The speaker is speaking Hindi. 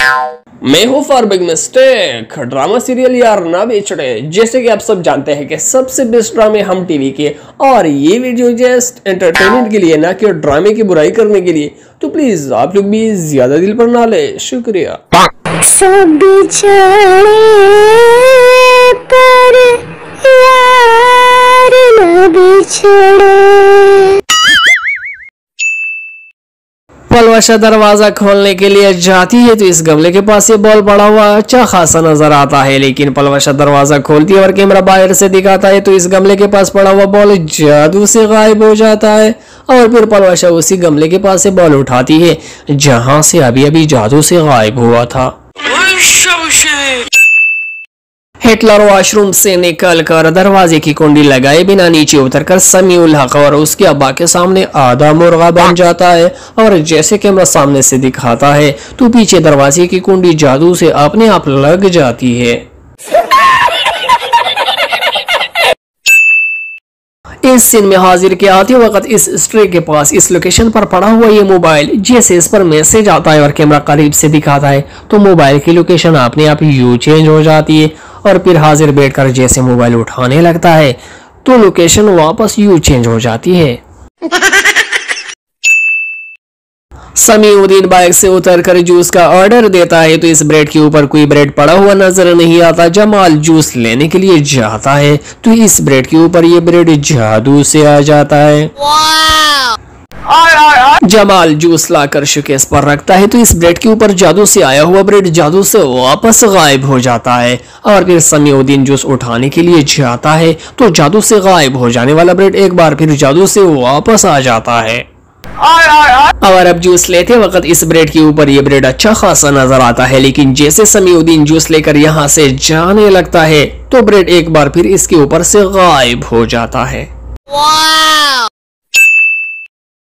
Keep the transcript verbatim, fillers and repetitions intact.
मैं हूँ for big mistake. Drama serial यार ना बेचड़े, जैसे कि आप सब जानते हैं कि सबसे बेस्ट ड्रामे हम टीवी के, और ये वीडियो जस्ट एंटरटेनमेंट के लिए ना कि ड्रामे की बुराई करने के लिए, तो प्लीज आप लोग भी ज्यादा दिल पर ना ले। शुक्रिया। सब बिछड़े पर यार न बिछड़े। पलवशा दरवाजा खोलने के लिए जाती है तो इस गमले के पास ये बॉल पड़ा हुआ अच्छा खासा नजर आता है, लेकिन पलवशा दरवाजा खोलती है और कैमरा बाहर से दिखाता है तो इस गमले के पास पड़ा हुआ बॉल जादू से गायब हो जाता है। और फिर पलवशा उसी गमले के पास से बॉल उठाती है जहां से अभी अभी जादू से गायब हुआ था। हिटलर वॉशरूम से निकलकर दरवाजे की कुंडी लगाए बिना नीचे उतरकर समीउल हक और उसके अब्बा के सामने आधा मुर्गा बन जाता है, और जैसे कैमरा सामने से दिखाता है तो पीछे दरवाजे की कुंडी जादू से अपने आप लग जाती है। इस सीन में हाजिर के आते वक्त इस स्ट्रे के पास इस लोकेशन पर पड़ा हुआ ये मोबाइल, जैसे इस पर मैसेज आता है और कैमरा करीब से दिखाता है तो मोबाइल की लोकेशन अपने आप यू चेंज हो जाती है, और फिर हाजिर बैठकर जैसे मोबाइल उठाने लगता है तो लोकेशन वापस यू चेंज हो जाती है। समीउद्दीन बाइक से उतरकर जूस का ऑर्डर देता है तो इस ब्रेड के ऊपर कोई ब्रेड पड़ा हुआ नजर नहीं आता। जमाल जूस लेने के लिए जाता है तो इस ब्रेड के ऊपर ये ब्रेड जादू से आ जाता है। जमाल जूस लाकर शोकेस पर रखता है तो इस ब्रेड के ऊपर जादू से आया हुआ ब्रेड जादू से वापस गायब हो जाता है। और फिर समीउद्दीन जूस उठाने के लिए जाता है तो जादू से गायब हो जाने वाला ब्रेड एक बार फिर जादू से वापस आ जाता है। और अब जूस लेते वक्त इस ब्रेड के ऊपर ये ब्रेड अच्छा खासा नजर आता है, लेकिन जैसे समीउद्दीन जूस लेकर यहाँ से जाने लगता है तो ब्रेड एक बार फिर इसके ऊपर से गायब हो जाता है।